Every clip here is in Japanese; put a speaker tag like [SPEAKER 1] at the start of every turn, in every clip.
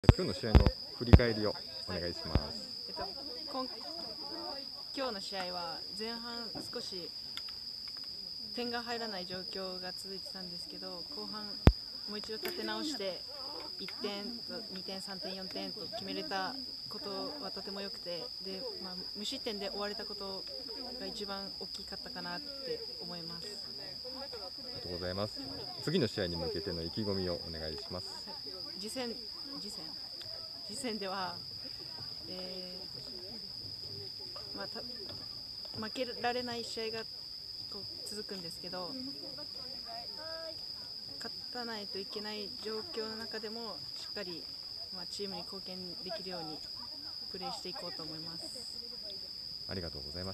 [SPEAKER 1] 今日の試合の振り返りをお願いします。
[SPEAKER 2] 今日の試合は前半少し点が入らない状況が続いてたんですけど、後半もう一度立て直して1点と2点3点4点と決めれたことはとても良くて、で、無失点で終われたことが一番大きかったかなって思います。
[SPEAKER 1] ありがとうございます。次の試合に向けての意気込みをお願いします。
[SPEAKER 2] 次戦では、負けられない試合が続くんですけど、勝たないといけない状況の中でもしっかり、チームに貢献できるようにプレーしていこうと思います。
[SPEAKER 1] ありがとうございました。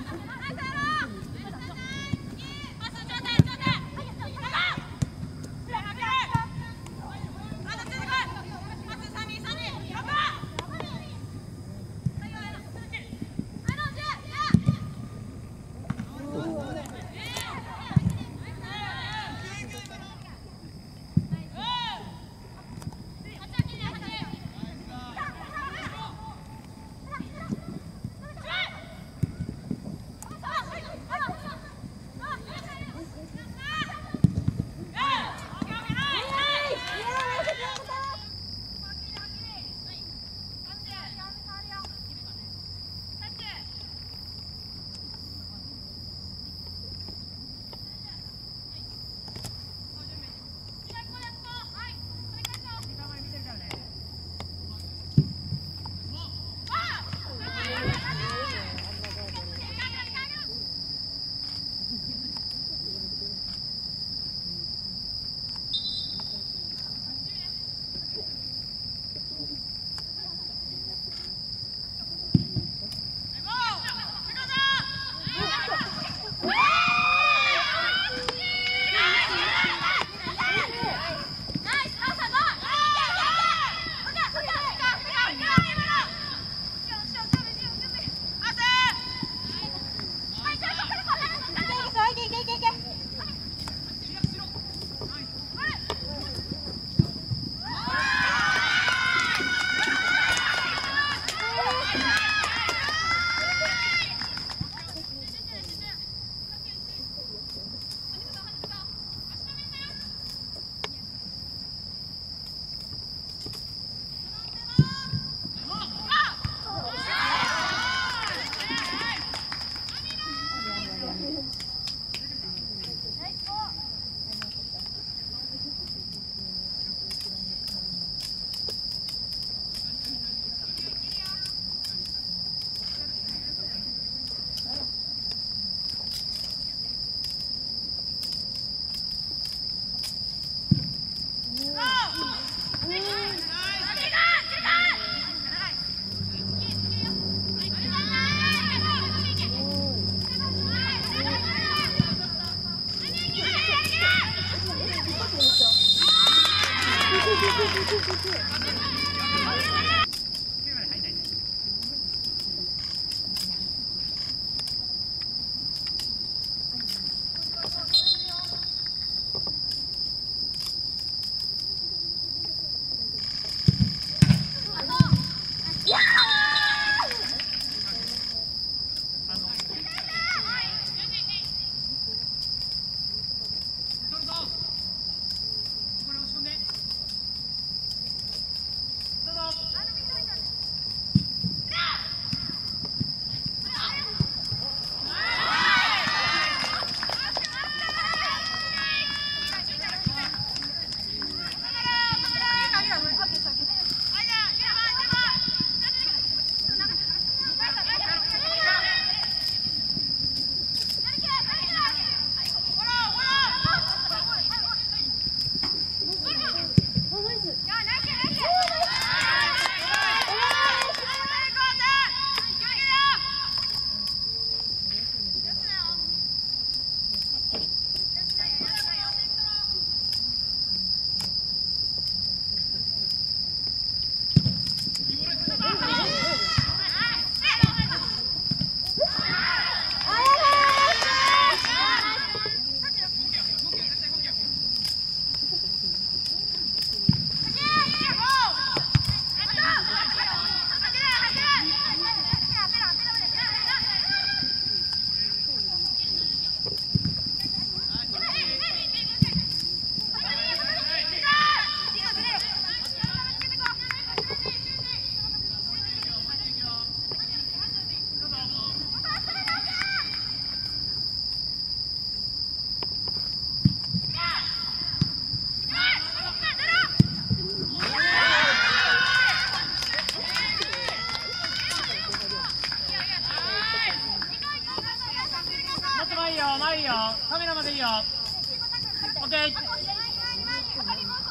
[SPEAKER 3] あ前いいよ、カメラまでいいよ。オッケー。